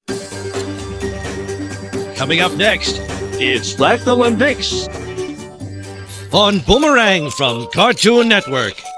Coming up next, It's like the Lympics. on Boomerang from Cartoon Network.